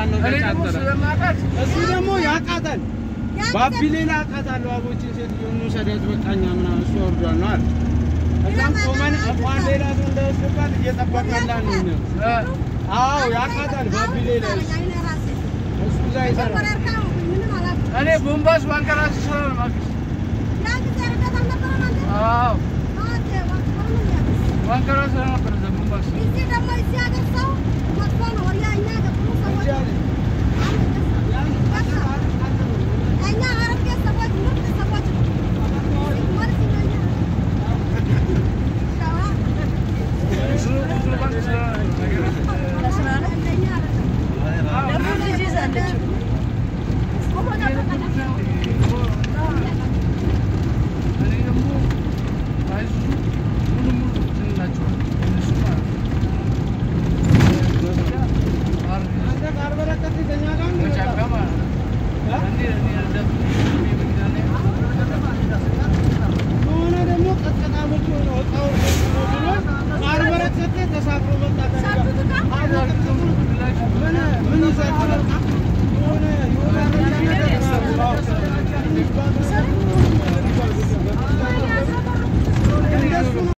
እሱ ደግሞ ያቃታል ባቢሌላ ያቃታል አቦችን ሴትየውን ሰደት በቃኛ ምናምን እሱ ወርዷል ነው አይደል እዛም ቆመን እንኳን ሌላ ሰው እንዳይወስድባት እየጠበቀን ነው አዎ ያቃታል ባቢሌላ እሱ ላይ ይሰራል እኔ ቦምባስ ባንከራስ ይሰራል ማለት ያ ጊዜ ረዳታ ነበር ማለት አዎ ባንከራስ ነበር ቦምባስ እዚህ ደግሞ እዚህ ሀገር ሰው መጥፎ ነው ያኛ ደግሞ ሰዎች እኛ አረብ ሰዎች ነው ሰዎች